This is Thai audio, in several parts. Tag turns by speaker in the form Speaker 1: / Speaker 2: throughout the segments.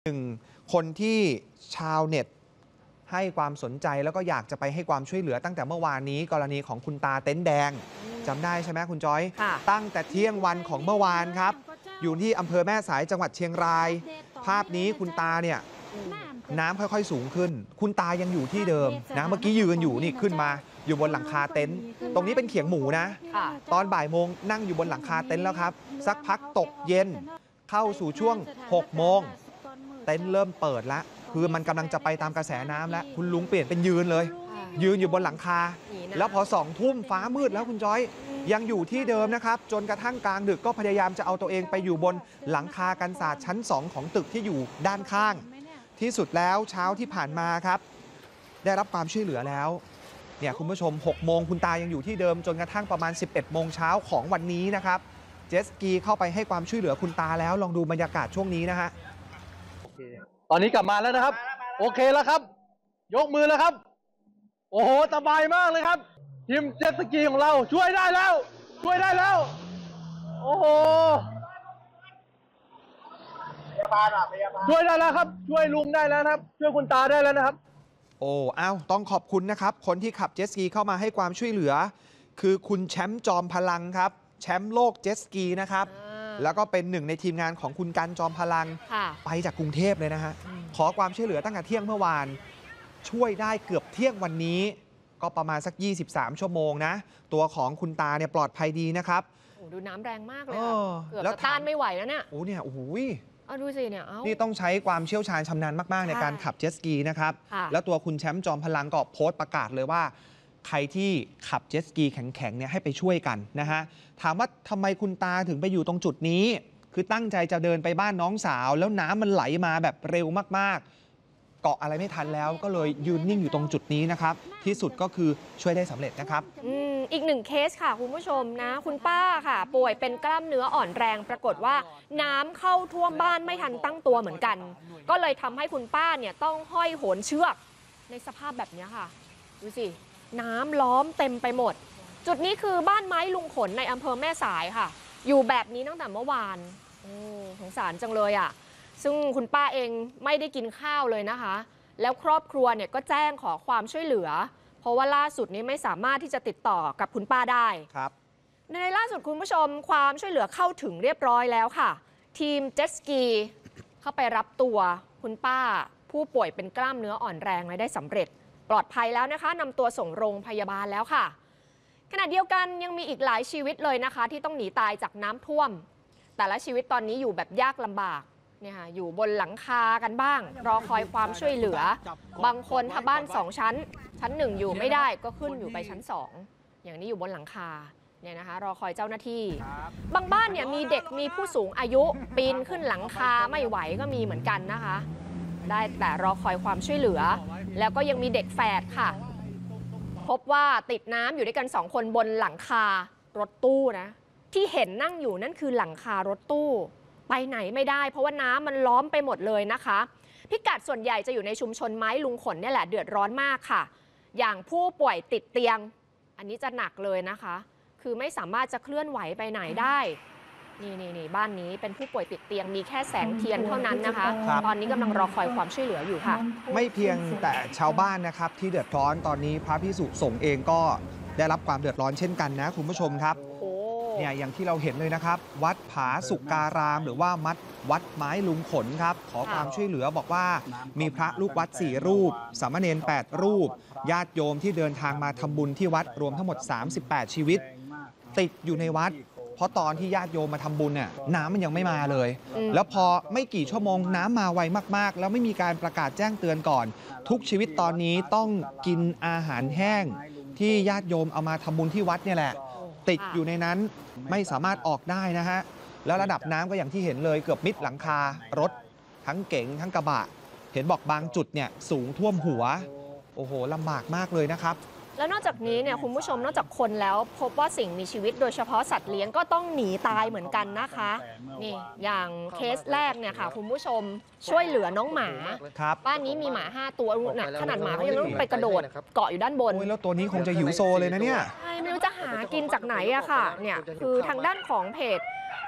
Speaker 1: หนึ่งคนที่ชาวเน็ตให้ความสนใจแล้วก็อยากจะไปให้ความช่วยเหลือตั้งแต่เมื่อวานนี้กรณีของคุณตาเต็นท์แดงจำได้ใช่ไหมคุณจอยตั้งแต่เที่ยงวันของเมื่อวานครับอยู่ที่อำเภอแม่สายจังหวัดเชียงรายภาพนี้คุณตาเนี่ยน้ำค่อยๆสูงขึ้นคุณตายังอยู่ที่เดิมนะเมื่อกี้ยืนอยู่นี่ขึ้นมาอยู่บนหลังคาเต็นท์ตรงนี้เป็นเขียงหมูนะตอนบ่ายโมงนั่งอยู่บนหลังคาเต็นท์แล้วครับสักพักตกเย็นเข้าสู่ช่วง6 โมงเต็นท์เริ่มเปิดแล้วคือมันกำลังจะไปตามกระแสน้ำแล้วคุณลุงเปลี่ยนเป็นยืนเลยยืนอยู่บนหลังคาแล้วพอ2 ทุ่มฟ้ามืดแล้วคุณจอยยังอยู่ที่เดิมนะครับจนกระทั่งกลางดึกก็พยายามจะเอาตัวเองไปอยู่บนหลังคากันศาสตร์ชั้น2ของตึกที่อยู่ด้านข้างที่สุดแล้วเช้าที่ผ่านมาครับได้รับความช่วยเหลือแล้วเนี่ยคุณผู้ชม6 โมงคุณตายังอยู่ที่เดิมจนกระทั่งประมาณ11 โมงเช้าของวันนี้นะครับเจตสกีเข้าไปให้ความช่วยเหลือคุณตาแล้วลองดูบรรยากาศช่วงนี้นะฮะ
Speaker 2: ตอนนี้กลับมาแล้วนะครับโอเคแล้วครับยกมือแล้วครับโอ้โหสบายมากเลยครับทีมเจ็ตสกีของเราช่วยได้แล้วช่วยได้แล้วโอ้โหช่วยได้แล้วครับช่วยลุงได้แล้วนะครับช่วยคุณตาได้แล้วนะครับ
Speaker 1: โอ้อ้าวต้องขอบคุณนะครับคนที่ขับเจ็ตสกีเข้ามาให้ความช่วยเหลือคือคุณแชมป์จอมพลังครับแชมป์โลกเจ็ตสกีนะครับแล้วก็เป็นหนึ่งในทีมงานของคุณกันจอมพลังไปจากกรุงเทพเลยนะฮะขอความช่วยเหลือตั้งแต่เที่ยงเมื่อวานช่วยได้เกือบเที่ยงวันนี้ก็ประมาณสัก23 ชั่วโมงนะตัวของคุณตาเนี่ยปลอดภัยดีนะครับ
Speaker 3: โอ้ดูน้ำแรงมากเลยเกือบจะต้านไม่ไหวแล้วเนี่ย
Speaker 1: โอ้เนี่ยโอ้โห
Speaker 3: ดูสิเนี่ย
Speaker 1: นี่ต้องใช้ความเชี่ยวชาญชำนาญมากๆในการขับเจ็ตสกีนะครับแล้วตัวคุณแชมป์จอมพลังก็โพสต์ประกาศเลยว่าใครที่ขับเจ็ตสกีแข็งๆเนี่ยให้ไปช่วยกันนะฮะถามว่าทำไมคุณตาถึงไปอยู่ตรงจุดนี้คือตั้งใจจะเดินไปบ้านน้องสาวแล้วน้ำมันไหลมาแบบเร็วมากๆเกาะอะไรไม่ทันแล้วก็เลยยืนนิ่งอยู่ตรงจุดนี้นะครับที่สุดก็คือช่วยได้สำเร็จนะครับ
Speaker 3: อีก1 เคสค่ะคุณผู้ชมนะคุณป้าค่ะป่วยเป็นกล้ามเนื้ออ่อนแรงปรากฏว่าน้ำเข้าท่วมบ้านไม่ทันตั้งตัวเหมือนกันก็เลยทำให้คุณป้าเนี่ยต้องห้อยโหนเชือกในสภาพแบบนี้ค่ะดูสิน้ำล้อมเต็มไปหมดจุดนี้คือบ้านไม้ลุงขนในอำเภอแม่สายค่ะอยู่แบบนี้ตั้งแต่เมื่อวานสงสารจังเลยอ่ะซึ่งคุณป้าเองไม่ได้กินข้าวเลยนะคะแล้วครอบครัวเนี่ยก็แจ้งขอความช่วยเหลือเพราะว่าล่าสุดนี้ไม่สามารถที่จะติดต่อกับคุณป้าได้
Speaker 1: ครับ
Speaker 3: ในล่าสุดคุณผู้ชมความช่วยเหลือเข้าถึงเรียบร้อยแล้วค่ะทีมเจ็ตสกีเข้าไปรับตัวคุณป้าผู้ป่วยเป็นกล้ามเนื้ออ่อนแรงได้สำเร็จปลอดภัยแล้วนะคะนำตัวส่งโรงพยาบาลแล้วค่ะขณะเดียวกันยังมีอีกหลายชีวิตเลยนะคะที่ต้องหนีตายจากน้ำท่วมแต่ละชีวิตตอนนี้อยู่แบบยากลำบากเนี่ยค่ะอยู่บนหลังคากันบ้างรอคอยความช่วยเหลือบางคนถ้าบ้าน2 ชั้นชั้น 1อยู่ไม่ได้ก็ขึ้นอยู่ไปชั้น 2อย่างนี้อยู่บนหลังคาเนี่ยนะคะรอคอยเจ้าหน้าที่บางบ้านเนี่ยมีเด็กมีผู้สูงอายุปีนขึ้นหลังคาไม่ไหวก็มีเหมือนกันนะคะได้แต่รอคอยความช่วยเหลือแล้วก็ยังมีเด็กแฝดค่ะพบว่าติดน้ำอยู่ด้วยกัน2 คนบนหลังคารถตู้นะที่เห็นนั่งอยู่นั่นคือหลังคารถตู้ไปไหนไม่ได้เพราะว่าน้ำมันล้อมไปหมดเลยนะคะพิกัดส่วนใหญ่จะอยู่ในชุมชนไม้ลุงขนนี่แหละเดือดร้อนมากค่ะอย่างผู้ป่วยติดเตียงอันนี้จะหนักเลยนะคะคือไม่สามารถจะเคลื่อนไหวไปไหนได้นี่บ้านนี้เป็นผู้ป่วยติดเตียงมีแค่แสงเทียนเท่านั้นนะคะตอนนี้กำลังรอคอยความช่วยเหลืออยู่ค่ะ
Speaker 1: ไม่เพียงแต่ชาวบ้านนะครับที่เดือดร้อนตอนนี้พระภิกษุสงฆ์เองก็ได้รับความเดือดร้อนเช่นกันนะคุณผู้ชมครับเนี่ยอย่างที่เราเห็นเลยนะครับวัดผาสุการามหรือว่าวัดไม้ลุงขนครับขอความช่วยเหลือบอกว่ามีพระลูกวัด4 รูปสามเณร8 รูปญาติโยมที่เดินทางมาทำบุญที่วัดรวมทั้งหมด38 ชีวิตติดอยู่ในวัดเพราะตอนที่ญาติโยมมาทำบุญเนี่ยน้ำมันยังไม่มาเลยแล้วพอไม่กี่ชั่วโมงน้ำมาไวมากๆแล้วไม่มีการประกาศแจ้งเตือนก่อนทุกชีวิตตอนนี้ต้องกินอาหารแห้งที่ญาติโยมเอามาทำบุญที่วัดเนี่ยแหละติดอยู่ในนั้นไม่สามารถออกได้นะฮะแล้วระดับน้ำก็อย่างที่เห็นเลยเกือบมิดหลังคารถทั้งเก๋งทั้งกระบะเห็นบอกบางจุดเนี่ยสูงท่วมหัวโอ้โหลำบากมากเลยนะครับ
Speaker 3: แล้วนอกจากนี้เนี่ยคุณผู้ชมนอกจากคนแล้วพบว่าสิ่งมีชีวิตโดยเฉพาะสัตว์เลี้ยงก็ต้องหนีตายเหมือนกันนะคะนี่อย่างเคสแรกเนี่ยค่ะคุณผู้ชมช่วยเหลือน้องหมาบ้านนี้มีหมา5 ตัวขนาดหมาก็ยังต้องไปกระโดดเกาะอยู่ด้านบน
Speaker 1: แล้วตัวนี้คงจะหิวโซเลยนะเนี่ย
Speaker 3: ใช่ไม่รู้จะหากินจากไหนอะค่ะเนี่ยคือทางด้านของเพจ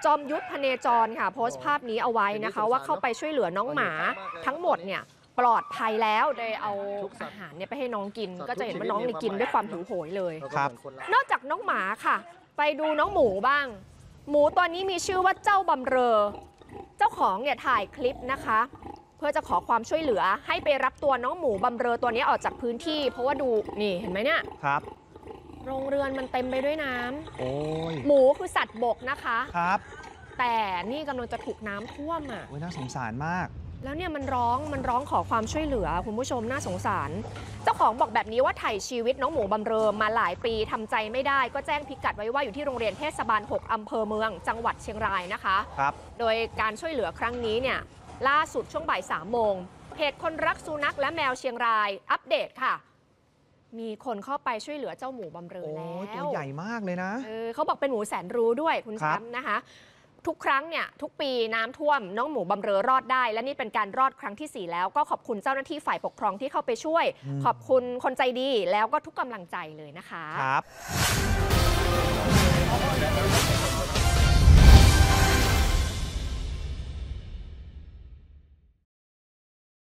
Speaker 3: จอมยุทธพเนจรค่ะโพสต์ภาพนี้เอาไว้นะคะว่าเข้าไปช่วยเหลือน้องหมาทั้งหมดเนี่ยปลอดภัยแล้วโดยเอาอาหารเนี่ยไปให้น้องกินก็จะเห็นว่าน้องเนี่ยกินด้วยความหิวโหยเลย
Speaker 1: ครับ
Speaker 3: นอกจากน้องหมาค่ะไปดูน้องหมูบ้าง หมูตัวนี้มีชื่อว่าเจ้าบำเรอเจ้าของเนี่ยถ่ายคลิปนะคะเพื่อจะขอความช่วยเหลือให้ไปรับตัวน้องหมูบำเรอตัวนี้ออกจากพื้นที่เพราะว่าดูนี่เห็นไหมเนี่ย
Speaker 1: ครับ
Speaker 3: โรงเรือนมันเต็มไปด้วยน้ำ
Speaker 1: โอ้ย
Speaker 3: หมูคือสัตว์บกนะคะ
Speaker 1: ครับ
Speaker 3: แต่นี่กำลังจะถูกน้ำท่วมอ่ะ
Speaker 1: โอ้ยน่าสงสารมาก
Speaker 3: แล้วเนี่ยมันร้องขอความช่วยเหลือคุณผู้ชมน่าสงสาร เจ้าของบอกแบบนี้ว่าไถ่ชีวิตน้องหมูบำเรอมาหลายปีทำใจไม่ได้ก็แจ้งพิกัดไว้ว่าอยู่ที่โรงเรียนเทศบาล 6 อำเภอเมืองจังหวัดเชียงรายนะคะ
Speaker 1: ครับ
Speaker 3: โดยการช่วยเหลือครั้งนี้เนี่ยล่าสุดช่วงบ่าย 3 โมงเพจคนรักสุนัขและแมวเชียงรายอัปเดตค่ะ มีคนเข้าไปช่วยเหลือเจ้าหมูบำเรอ
Speaker 1: โอ้
Speaker 3: แล้
Speaker 1: ยว ตัวใหญ่มากเลยนะ
Speaker 3: เขาบอกเป็นหมูแสนรู้ด้วยคุณ
Speaker 1: ครั
Speaker 3: แช
Speaker 1: บ
Speaker 3: มป์นะคะ ทุกครั้งเนี่ยทุกปีน้ำท่วมน้องหมูบำเรอรอดได้ และนี่เป็นการรอดครั้งที่ 4 แล้วก็ขอบคุณเจ้าหน้าที่ฝ่ายปกครองที่เข้าไปช่วย ขอบคุณคนใจดีแล้วก็ทุกกำลังใจเลยนะคะ
Speaker 1: ครับ